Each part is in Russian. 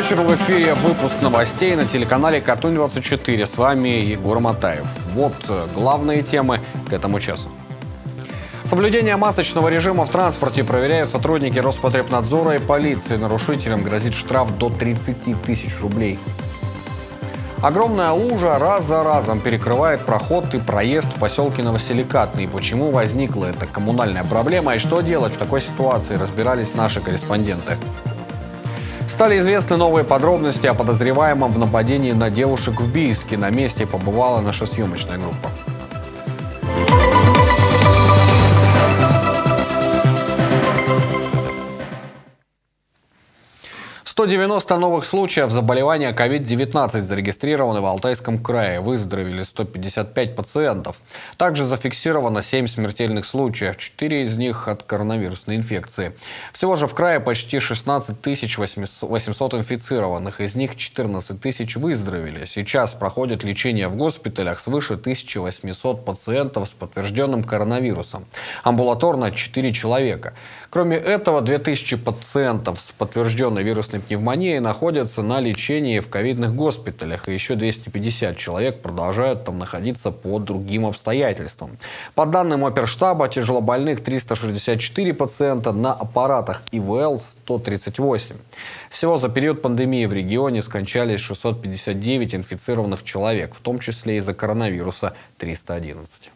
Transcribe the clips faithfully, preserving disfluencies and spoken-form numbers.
вечер. В эфире выпуск новостей на телеканале Катунь двадцать четыре. С вами Егор Матаев. Вот главные темы к этому часу. Соблюдение масочного режима в транспорте проверяют сотрудники Роспотребнадзора и полиции. Нарушителям грозит штраф до тридцати тысяч рублей. Огромная лужа раз за разом перекрывает проход и проезд в поселке Новоселикатный. Почему возникла эта коммунальная проблема и что делать в такой ситуации, разбирались наши корреспонденты. Стали известны новые подробности о подозреваемом в нападении на девушек в Бийске. На месте побывала наша съемочная группа. сто девяносто новых случаев заболевания ковид девятнадцать зарегистрированы в Алтайском крае. Выздоровели сто пятьдесят пять пациентов. Также зафиксировано семь смертельных случаев, четыре из них от коронавирусной инфекции. Всего же в крае почти шестнадцать тысяч восемьсот инфицированных, из них четырнадцать тысяч выздоровели. Сейчас проходит лечение в госпиталях свыше тысячи восьмисот пациентов с подтвержденным коронавирусом. Амбулаторно четыре человека. Кроме этого, две тысячи пациентов с подтвержденной вирусной пневмонией находятся на лечении в ковидных госпиталях, и еще двести пятьдесят человек продолжают там находиться по другим обстоятельствам. По данным оперштаба, тяжелобольных триста шестьдесят четыре пациента, на аппаратах И В Л сто тридцать восемь. Всего за период пандемии в регионе скончались шестьсот пятьдесят девять инфицированных человек, в том числе из-за коронавируса триста одиннадцать.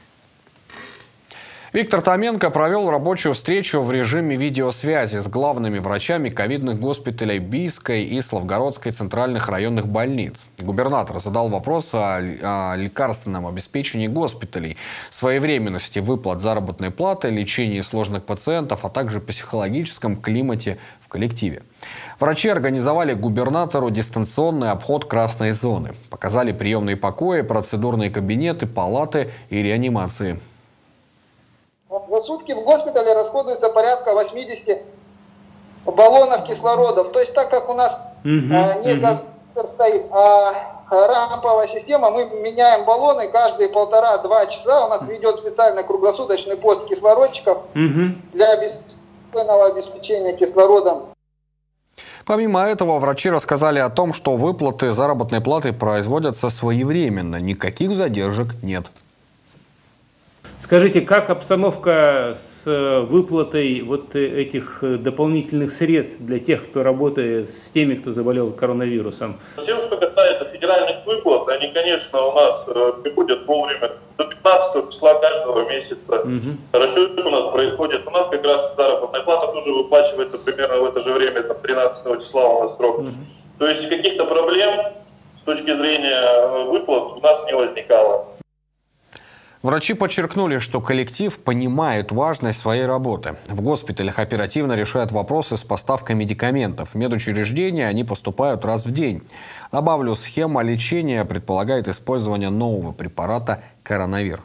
Виктор Томенко провел рабочую встречу в режиме видеосвязи с главными врачами ковидных госпиталей Бийской и Славгородской центральных районных больниц. Губернатор задал вопрос о, о лекарственном обеспечении госпиталей, своевременности выплат заработной платы, лечении сложных пациентов, а также психологическом климате в коллективе. Врачи организовали губернатору дистанционный обход красной зоны. Показали приемные покои, процедурные кабинеты, палаты и реанимации. За сутки в госпитале расходуется порядка восьмидесяти баллонов кислородов. То есть так как у нас uh-huh, э, не uh-huh. газометр стоит, а рамповая система, мы меняем баллоны каждые полтора-два часа. У нас ведет специальный круглосуточный пост кислородчиков uh-huh. для обеспеченного обеспечения кислородом. Помимо этого, врачи рассказали о том, что выплаты заработной платы производятся своевременно. Никаких задержек нет. Скажите, как обстановка с выплатой вот этих дополнительных средств для тех, кто работает с теми, кто заболел коронавирусом? Тем, что касается федеральных выплат, они, конечно, у нас приходят вовремя, до пятнадцатого числа каждого месяца. Угу. Расчет у нас происходит. У нас как раз заработная плата тоже выплачивается примерно в это же время, там тринадцатого числа у нас срок. Угу. То есть каких-то проблем с точки зрения выплат у нас не возникало. Врачи подчеркнули, что коллектив понимает важность своей работы. В госпиталях оперативно решают вопросы с поставкой медикаментов. В медучреждения они поступают раз в день. Добавлю, схема лечения предполагает использование нового препарата «Коронавир».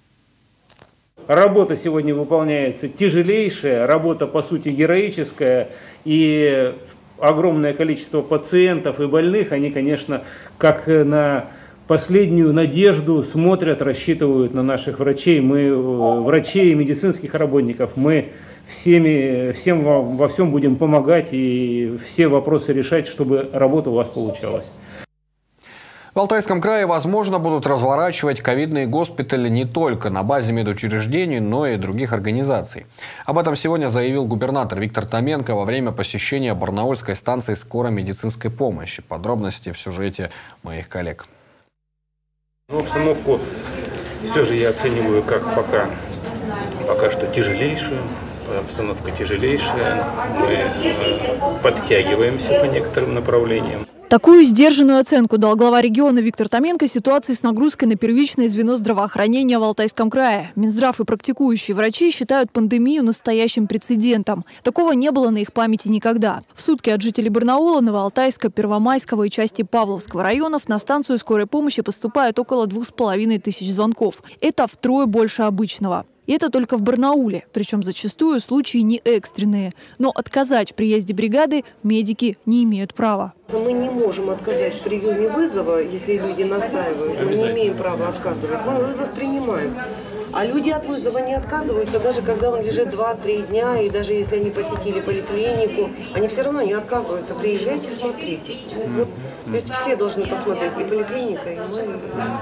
Работа сегодня выполняется тяжелейшая, работа по сути героическая, и огромное количество пациентов и больных, они, конечно, как на последнюю надежду смотрят, рассчитывают на наших врачей. Мы, врачей и медицинских работников, мы всеми, всем во, во всем будем помогать и все вопросы решать, чтобы работа у вас получалась. В Алтайском крае, возможно, будут разворачивать ковидные госпитали не только на базе медучреждений, но и других организаций. Об этом сегодня заявил губернатор Виктор Томенко во время посещения барнаульской станции скорой медицинской помощи. Подробности в сюжете моих коллег. Но обстановку все же я оцениваю как пока, пока что тяжелейшую. Обстановка тяжелейшая. Мы подтягиваемся по некоторым направлениям. Такую сдержанную оценку дал глава региона Виктор Томенко ситуации с нагрузкой на первичное звено здравоохранения в Алтайском крае. Минздрав и практикующие врачи считают пандемию настоящим прецедентом. Такого не было на их памяти никогда. В сутки от жителей Барнаула, Новоалтайска, Первомайского и части Павловского районов на станцию скорой помощи поступает около двух с половиной тысяч звонков. Это втрое больше обычного. И это только в Барнауле, причем зачастую случаи не экстренные. Но отказать в приезде бригады медики не имеют права. Мы не можем отказать в приеме вызова, если люди настаивают. Мы не имеем права отказывать. Мы вызов принимаем. А люди от вызова не отказываются, даже когда он лежит два-три дня, и даже если они посетили поликлинику, они все равно не отказываются. Приезжайте, смотрите. Вот. То есть все должны посмотреть, и поликлиника, и мы.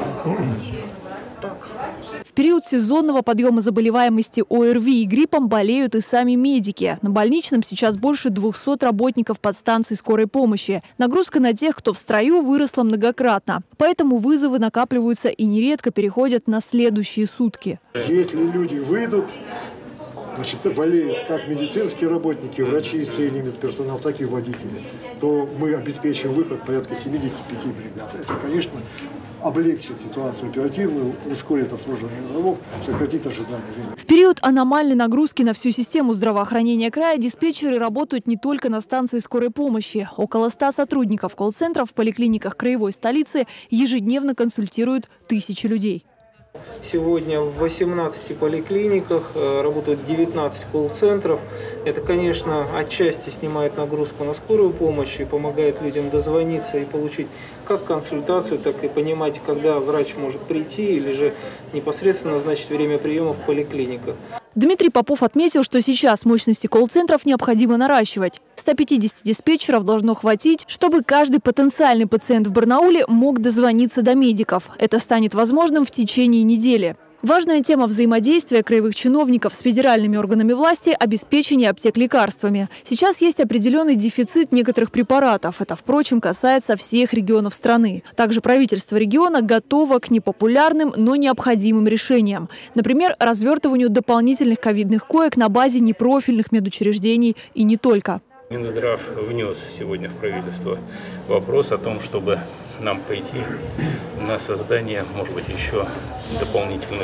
Так. В период сезонного подъема заболеваемости ОРВИ и гриппом болеют и сами медики. На больничном сейчас больше двухсот работников подстанций скорой помощи. Нагрузка на тех, кто в строю, выросла многократно. Поэтому вызовы накапливаются и нередко переходят на следующие сутки. Если люди выйдут, значит, болеют как медицинские работники, врачи и средний медперсонал, так и водители, то мы обеспечим выход порядка семидесяти пяти бригад. Это, конечно, облегчит ситуацию оперативную, ускорит обслуживание вызовов, сократит ожидание времени. В период аномальной нагрузки на всю систему здравоохранения края диспетчеры работают не только на станции скорой помощи. Около ста сотрудников колл-центров в поликлиниках краевой столицы ежедневно консультируют тысячи людей. Сегодня в восемнадцати поликлиниках работают девятнадцать колл-центров. Это, конечно, отчасти снимает нагрузку на скорую помощь и помогает людям дозвониться и получить как консультацию, так и понимать, когда врач может прийти или же непосредственно назначить время приема в поликлиниках. Дмитрий Попов отметил, что сейчас мощности колл-центров необходимо наращивать. ста пятидесяти диспетчеров должно хватить, чтобы каждый потенциальный пациент в Барнауле мог дозвониться до медиков. Это станет возможным в течение недели. Важная тема взаимодействия краевых чиновников с федеральными органами власти – обеспечение аптек лекарствами. Сейчас есть определенный дефицит некоторых препаратов. Это, впрочем, касается всех регионов страны. Также правительство региона готово к непопулярным, но необходимым решениям. Например, развертыванию дополнительных ковидных коек на базе непрофильных медучреждений и не только. Минздрав внес сегодня в правительство вопрос о том, чтобы нам пойти на создание, может быть, еще дополнительных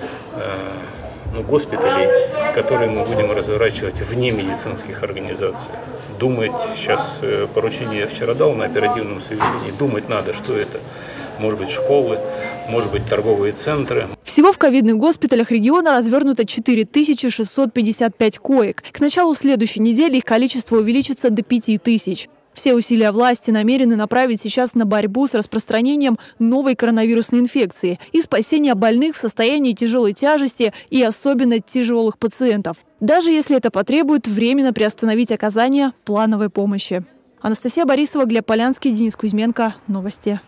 э, ну, госпиталей, которые мы будем разворачивать вне медицинских организаций. Думать, сейчас э, поручение я вчера дал на оперативном совещании, думать надо, что это. Может быть, школы, может быть, торговые центры. Всего в ковидных госпиталях региона развернуто четыре тысячи шестьсот пятьдесят пять коек. К началу следующей недели их количество увеличится до пяти тысяч. Все усилия власти намерены направить сейчас на борьбу с распространением новой коронавирусной инфекции и спасение больных в состоянии тяжелой тяжести и особенно тяжелых пациентов. Даже если это потребует временно приостановить оказание плановой помощи. Анастасия Борисова, Глеб Полянский, Денис Кузьменко. Новости.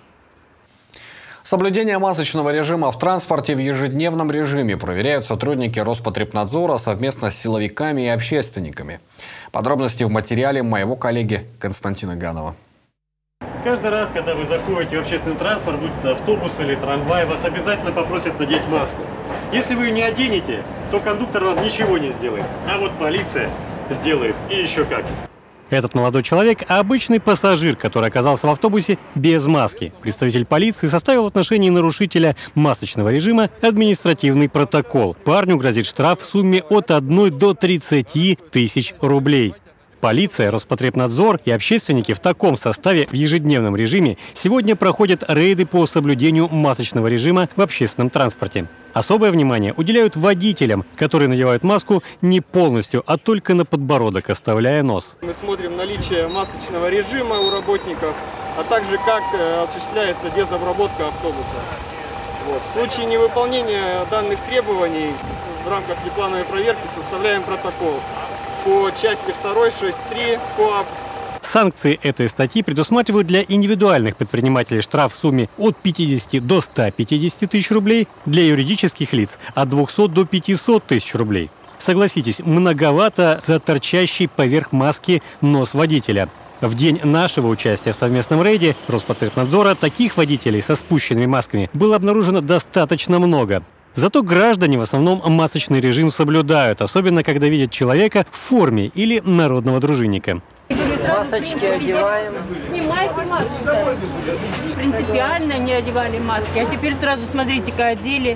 Соблюдение масочного режима в транспорте в ежедневном режиме проверяют сотрудники Роспотребнадзора совместно с силовиками и общественниками. Подробности в материале моего коллеги Константина Ганова. Каждый раз, когда вы заходите в общественный транспорт, будь то автобус или трамвай, вас обязательно попросят надеть маску. Если вы ее не оденете, то кондуктор вам ничего не сделает. А вот полиция сделает, и еще как. Этот молодой человек – обычный пассажир, который оказался в автобусе без маски. Представитель полиции составил в отношении нарушителя масочного режима административный протокол. Парню грозит штраф в сумме от одной до тридцати тысяч рублей. Полиция, Роспотребнадзор и общественники в таком составе в ежедневном режиме сегодня проходят рейды по соблюдению масочного режима в общественном транспорте. Особое внимание уделяют водителям, которые надевают маску не полностью, а только на подбородок, оставляя нос. Мы смотрим наличие масочного режима у работников, а также как осуществляется дезобработка автобуса. Вот. В случае невыполнения данных требований в рамках неплановой проверки составляем протокол по части второй шесть три КоАП. Санкции этой статьи предусматривают для индивидуальных предпринимателей штраф в сумме от пятидесяти до ста пятидесяти тысяч рублей, для юридических лиц от двухсот до пятисот тысяч рублей. Согласитесь, многовато за торчащий поверх маски нос водителя. В день нашего участия в совместном рейде Роспотребнадзора таких водителей со спущенными масками было обнаружено достаточно много. Зато граждане в основном масочный режим соблюдают, особенно когда видят человека в форме или народного дружинника. Масочки одеваем. Снимайте маску. Принципиально не одевали маски, а теперь сразу смотрите-ка одели.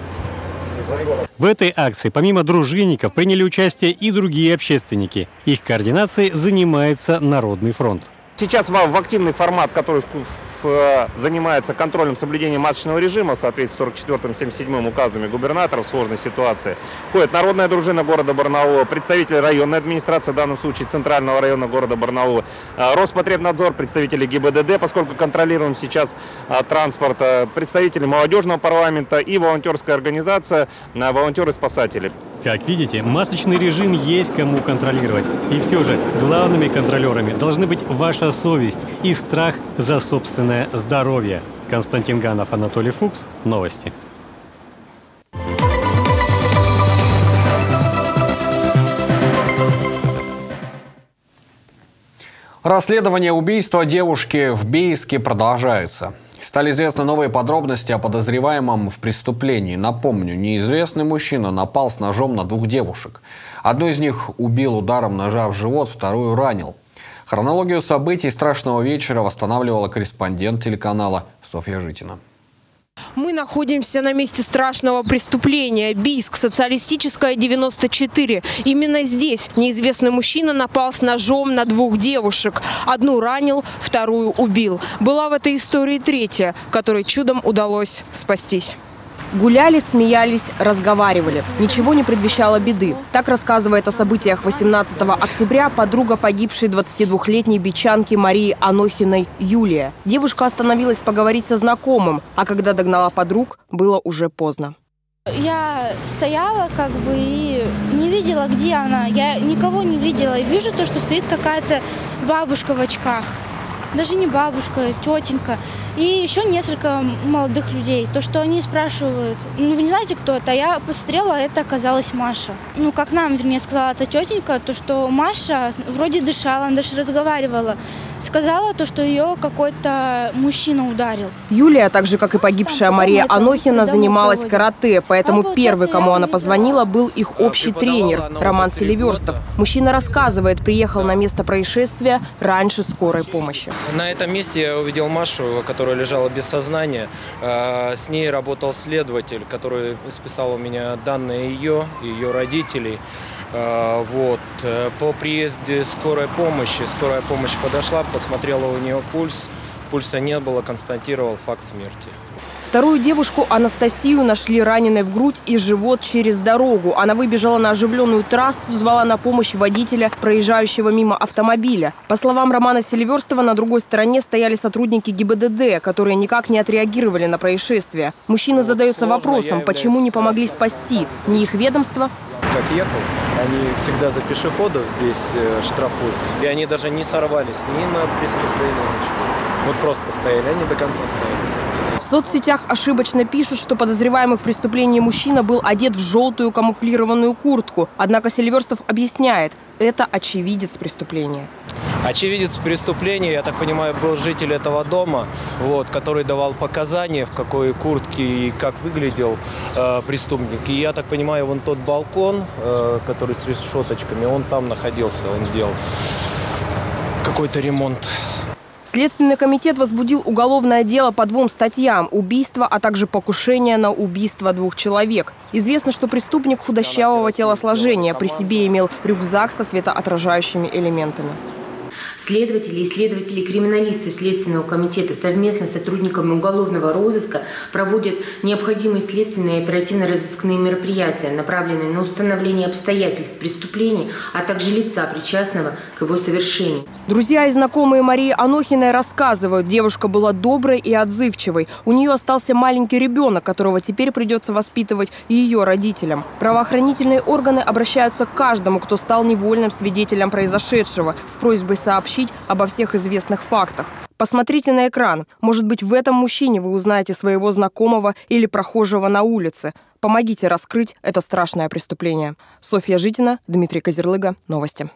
В этой акции помимо дружинников приняли участие и другие общественники. Их координацией занимается Народный фронт. Сейчас в активный формат, который в, в, занимается контролем соблюдения масочного режима в соответствии с сорок четвёртым — семьдесят седьмым указами губернаторов в сложной ситуации, входит народная дружина города Барнаула, представители районной администрации, в данном случае Центрального района города Барнаула, Роспотребнадзор, представители ГИБДД, поскольку контролируем сейчас а, транспорт, а, представители молодежного парламента и волонтерская организация а, «Волонтеры-спасатели». Как видите, масочный режим есть кому контролировать. И все же главными контролерами должны быть ваша совесть и страх за собственное здоровье. Константин Ганов, Анатолий Фукс. Новости. Расследование убийства девушки в Бийске продолжается. Стали известны новые подробности о подозреваемом в преступлении. Напомню, неизвестный мужчина напал с ножом на двух девушек. Одну из них убил ударом ножа в живот, вторую ранил. Хронологию событий страшного вечера восстанавливала корреспондент телеканала Софья Житина. Мы находимся на месте страшного преступления. Бийск, Социалистическая, девяносто четыре. Именно здесь неизвестный мужчина напал с ножом на двух девушек. Одну ранил, вторую убил. Была в этой истории третья, которой чудом удалось спастись. Гуляли, смеялись, разговаривали. Ничего не предвещало беды. Так рассказывает о событиях восемнадцатого октября подруга погибшей двадцатидвухлетней бичанки Марии Анохиной Юлия. Девушка остановилась поговорить со знакомым, а когда догнала подруг, было уже поздно. Я стояла как бы и не видела, где она. Я никого не видела. И вижу то, что стоит какая-то бабушка в очках. Даже не бабушка, тетенька. И еще несколько молодых людей. То, что они спрашивают, ну вы не знаете, кто это? Я посмотрела, это оказалась Маша. Ну, как нам, вернее, сказала эта тетенька, то, что Маша вроде дышала, она даже разговаривала. Сказала то, что ее какой-то мужчина ударил. Юлия, так же, как и погибшая Мария Анохина, занималась карате. Поэтому первый, кому она позвонила, был их общий тренер Роман Селиверстов. Мужчина рассказывает, приехал на место происшествия раньше скорой помощи. На этом месте я увидел Машу, которая лежала без сознания. С ней работал следователь, который списал у меня данные ее, ее родителей. Вот. По приезде скорой помощи, скорая помощь подошла, посмотрела у нее пульс. Пульса не было, констатировал факт смерти. Вторую девушку, Анастасию, нашли раненой в грудь и живот через дорогу. Она выбежала на оживленную трассу, звала на помощь водителя, проезжающего мимо автомобиля. По словам Романа Селиверстова, на другой стороне стояли сотрудники ГИБДД, которые никак не отреагировали на происшествие. Мужчина задается вопросом, почему не помогли спасти ни их ведомство. Как ехал, они всегда за пешеходов здесь штрафуют. И они даже не сорвались ни на преступление, ничего. Вот просто стояли, они до конца стояли. В соцсетях ошибочно пишут, что подозреваемый в преступлении мужчина был одет в желтую камуфлированную куртку. Однако Селиверстов объясняет, это очевидец преступления. Очевидец преступления, я так понимаю, был житель этого дома, вот, который давал показания, в какой куртке и как выглядел э, преступник. И я так понимаю, вон тот балкон, э, который с решеточками, он там находился, он делал какой-то ремонт. Следственный комитет возбудил уголовное дело по двум статьям – убийство, а также покушение на убийство двух человек. Известно, что преступник худощавого телосложения при себе имел рюкзак со светоотражающими элементами. Следователи и следователи-криминалисты Следственного комитета совместно с сотрудниками уголовного розыска проводят необходимые следственные и оперативно-розыскные мероприятия, направленные на установление обстоятельств преступления, а также лица, причастного к его совершению. Друзья и знакомые Марии Анохиной рассказывают, девушка была доброй и отзывчивой. У нее остался маленький ребенок, которого теперь придется воспитывать и ее родителям. Правоохранительные органы обращаются к каждому, кто стал невольным свидетелем произошедшего, с просьбой сообщить обо всех известных фактах. Посмотрите на экран. Может быть, в этом мужчине вы узнаете своего знакомого или прохожего на улице. Помогите раскрыть это страшное преступление. Софья Житина, Дмитрий Козерлыга. Новости.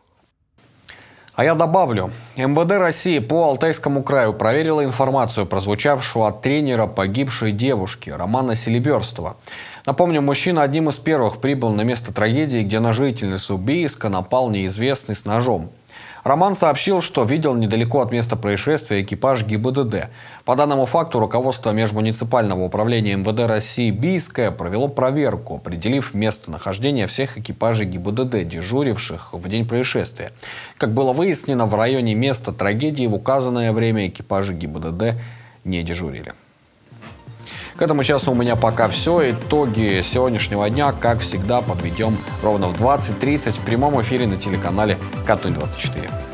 А я добавлю. эм вэ дэ России по Алтайскому краю проверила информацию, прозвучавшую от тренера погибшей девушки Романа Селиверстова. Напомню, мужчина одним из первых прибыл на место трагедии, где на жительницу Бийска напал неизвестный с ножом. Роман сообщил, что видел недалеко от места происшествия экипаж ГИБДД. По данному факту руководство межмуниципального управления эм вэ дэ России Бийское провело проверку, определив местонахождение всех экипажей ГИБДД, дежуривших в день происшествия. Как было выяснено, в районе места трагедии в указанное время экипажи ГИБДД не дежурили. К этому часу у меня пока все. Итоги сегодняшнего дня, как всегда, подведем ровно в двадцать тридцать в прямом эфире на телеканале Катунь двадцать четыре.